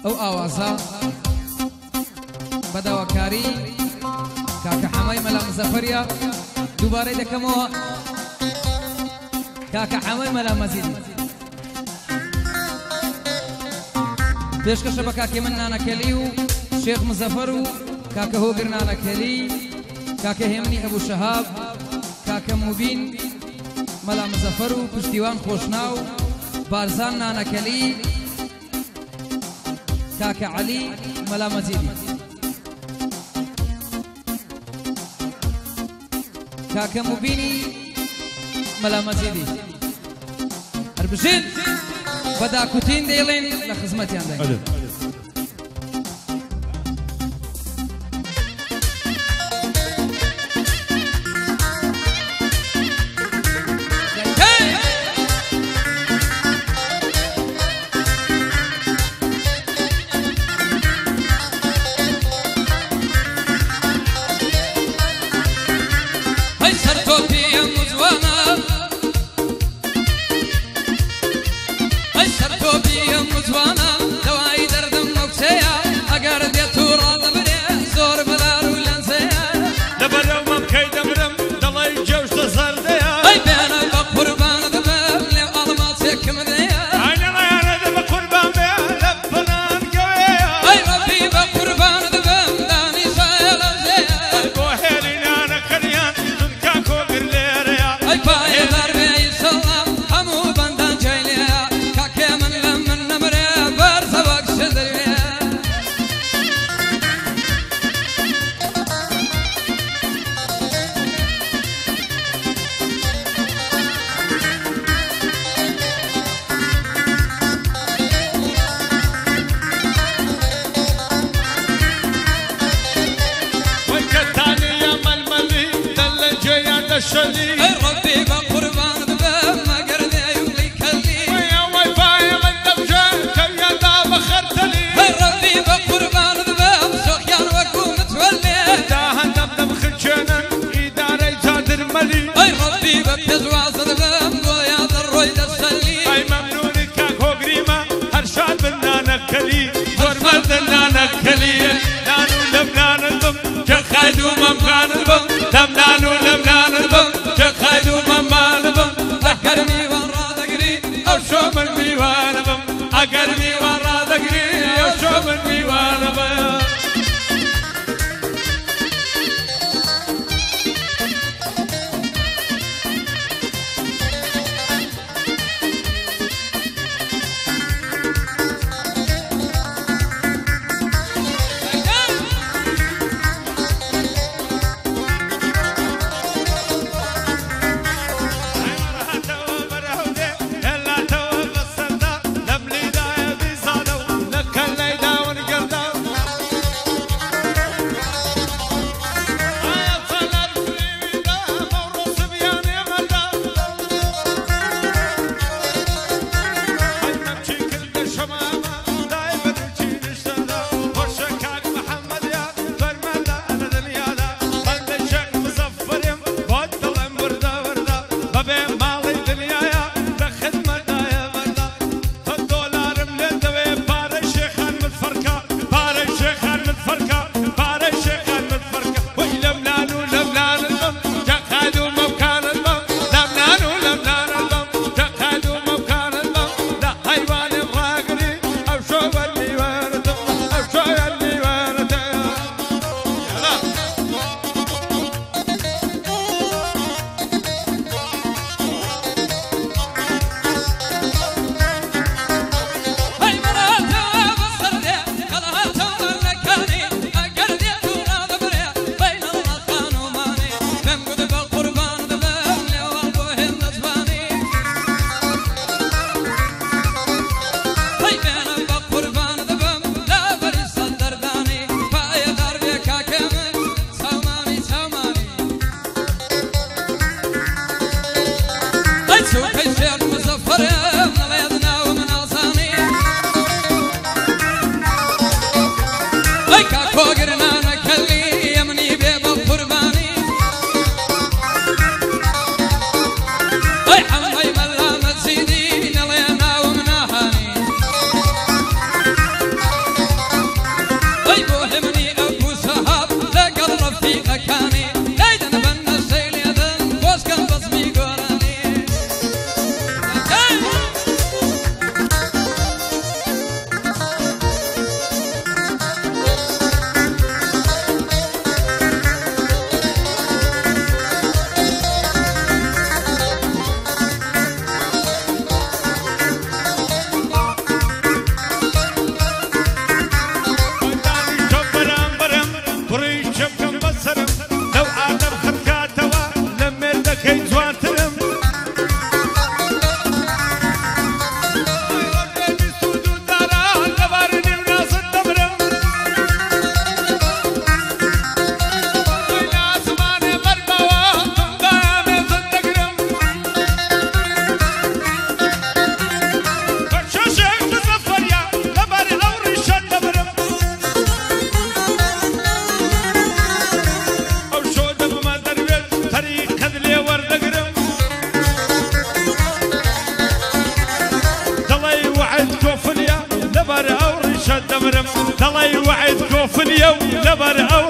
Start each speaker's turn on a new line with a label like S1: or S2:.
S1: او اوازا بداوكاري كاكا حماي ملا مزفريا دوباره دكمو كاكا حماي ملا مزيدي بيشكش بكاكي من نانا كليو شيخ مزفرو كاكا هوغر نانا كلي كاكا همني ابو شهاب كاكا مبين ملا مزفرو پشتیوان خوشناو بارزان نانا كلي كاكا علي ملا مزيدي كاكا مبيني ملا مزيدي اربجين بدا كوتين ديلين لخدمتي عندك ربي بقربان ذباب ما قرد يملي كلي ويا واي الدبجة كي داب خرتلي ربي بقربان ذباب سخيان وكو متولي داهن دمدم خلجانا إداري تادر ملي ربي ببتزواز ذباب ويا ذروي دسلي اي ممنون كاكو قريمة هرشاد بنانا كلي زور مردنا كلي نانو لبنان البم جخايدو ممكان البم تمنانو لبنان البم جخايدو ممان البم أكرمي ورا ذقري أو شو من ميوان بم أكرمي ورا ذقري أو شو من ميوان بم
S2: لبر أو رشد دمرم دلي وعد كوف اليوم لبر